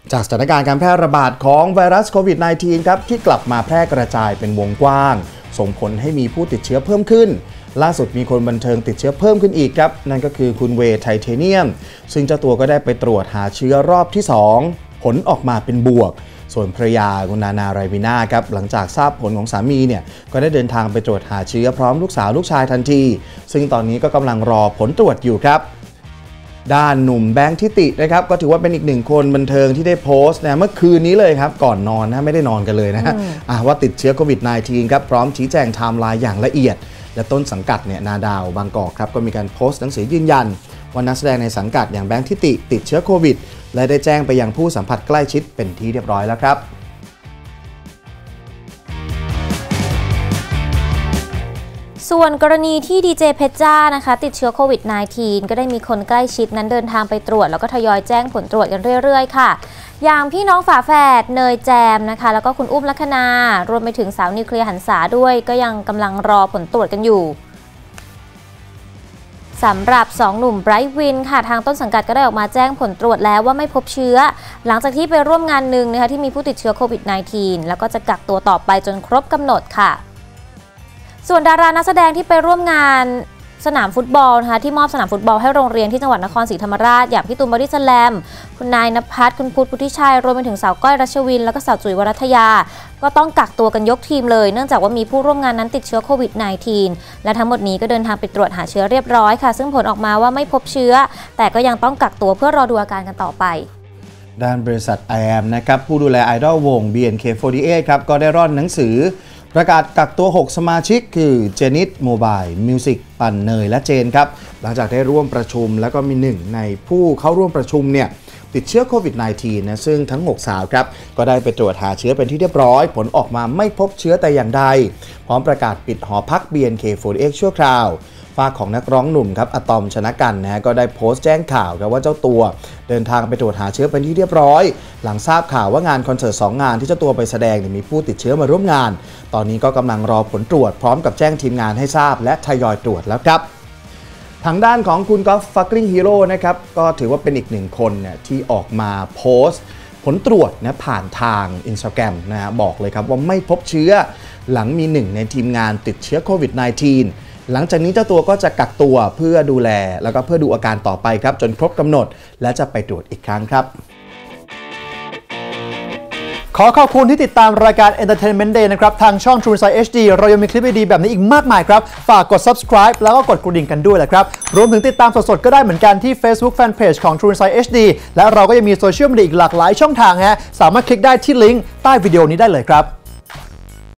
จากสถานการณ์การแพร่ระบาดของไวรัสโควิด -19 ครับที่กลับมาแพร่กระจายเป็นวงกว้างส่งผลให้มีผู้ติดเชื้อเพิ่มขึ้นล่าสุดมีคนบันเทิงติดเชื้อเพิ่มขึ้นอีกครับนั่นก็คือคุณเวย์ไทเทเนียมซึ่งเจ้าตัวก็ได้ไปตรวจหาเชื้อรอบที่2ผลออกมาเป็นบวกส่วนภรรยาคุณนานาไรบิน่าครับหลังจากทราบผลของสามีเนี่ยก็ได้เดินทางไปตรวจหาเชื้อพร้อมลูกสาวลูกชายทันทีซึ่งตอนนี้ก็กำลังรอผลตรวจอยู่ครับด้านหนุ่มแบงค์ทิตินะครับก็ถือว่าเป็นอีกหนึ่งคนบันเทิงที่ได้โพสต์นะเมื่อคืนนี้เลยครับก่อนนอนนะไม่ได้นอนกันเลยนะว่าติดเชื้อโควิด -19 ครับพร้อมชี้แจงไทม์ไลน์อย่างละเอียดและต้นสังกัดเนี่ยนาดาวบางกอกครับก็มีการโพสต์หนังสือยืนยันว่านักแสดงในสังกัดอย่างแบงค์ทิติติดเชื้อโควิดและได้แจ้งไปยังผู้สัมผัสใกล้ชิดเป็นที่เรียบร้อยแล้วครับส่วนกรณีที่ดีเจเพชรจ้านะคะติดเชื้อโควิด -19 ก็ได้มีคนใกล้ชิดนั้นเดินทางไปตรวจแล้วก็ทยอยแจ้งผลตรวจกันเรื่อยๆค่ะอย่างพี่น้องฝาแฝดเนยแจมนะคะแล้วก็คุณอุ้มลัคนารวมไปถึงสาวนิวเคลียร์หันษาด้วยก็ยังกำลังรอผลตรวจกันอยู่สำหรับ2หนุ่มไบรท์วินค่ะทางต้นสังกัดก็ได้ออกมาแจ้งผลตรวจแล้วว่าไม่พบเชื้อหลังจากที่ไปร่วมงานหนึ่งนะคะที่มีผู้ติดเชื้อโควิด -19 แล้วก็จะกักตัวต่อไปจนครบกำหนดค่ะส่วนดารานักแสดงที่ไปร่วมงานสนามฟุตบอลนะคะที่มอบสนามฟุตบอลให้โรงเรียนที่จังหวัดนครศรีธรรมราชอย่างพี่ตูนบอดี้สแลมคุณนายณภัสคุณพุทธพุทธิชัยรวมไปถึงสาวก้อยรัชวินแล้วก็สาวจุ๋ยวรัตยาก็ต้องกักตัวกันยกทีมเลยเนื่องจากว่ามีผู้ร่วมงานนั้นติดเชื้อโควิด -19 และทั้งหมดนี้ก็เดินทางไปตรวจหาเชื้อเรียบร้อยค่ะซึ่งผลออกมาว่าไม่พบเชื้อแต่ก็ยังต้องกักตัวเพื่อรอดูอาการกันต่อไปด้านบริษัท IAM นะครับผู้ดูแลไอดอลวง BNK48 ครับก็ได้ร่อนหนังสือประกาศกักตัว6สมาชิกคือเจนิตโมบายมิวสิกปั่นเนยและเจนครับหลังจากได้ร่วมประชุมแล้วก็มีหนึ่งในผู้เข้าร่วมประชุมเนี่ยติดเชื้อโควิด -19 นะซึ่งทั้ง6สาวครับก็ได้ไปตรวจหาเชื้อเป็นที่เรียบร้อยผลออกมาไม่พบเชื้อแต่อย่างใดพร้อมประกาศปิดหอพัก BNK48 ชั่วคราวฝ้าของนักร้องหนุ่มครับอะตอมชนะกันนะก็ได้โพสต์แจ้งข่าวครับว่าเจ้าตัวเดินทางไปตรวจหาเชื้อเป็นที่เรียบร้อยหลังทราบข่าวว่างานคอนเสิร์ต2งานที่เจ้าตัวไปแสดงมีผู้ติดเชื้อมาร่วมงานตอนนี้ก็กำลังรอผลตรวจพร้อมกับแจ้งทีมงานให้ทราบและทยอยตรวจแล้วครับทางด้านของคุณกอล์ฟฟักกิ้งฮีโร่นะครับก็ถือว่าเป็นอีกหนึ่งคนเนี่ยที่ออกมาโพสต์ผลตรวจนะผ่านทาง Instagram นะฮะบอกเลยครับว่าไม่พบเชื้อหลังมีหนึ่งในทีมงานติดเชื้อโควิด -19 หลังจากนี้เจ้าตัวก็จะกักตัวเพื่อดูแลแล้วก็เพื่อดูอาการต่อไปครับจนครบกำหนดและจะไปตรวจอีกครั้งครับขอขอบคุณที่ติดตามรายการ Entertainment Day นะครับทางช่อง True Insight HD เรายังมีคลิปดีๆแบบนี้อีกมากมายครับฝากกด subscribe แล้วก็กดกระดิ่งกันด้วยแหละครับรวมถึงติดตามสดๆก็ได้เหมือนกันที่ Facebook Fanpage ของ True Insight HD และเราก็ยังมีโซเชียลมีเดียอีกหลากหลายช่องทางฮะสามารถคลิกได้ที่ลิงก์ใต้วิดีโอนี้ได้เลยครับ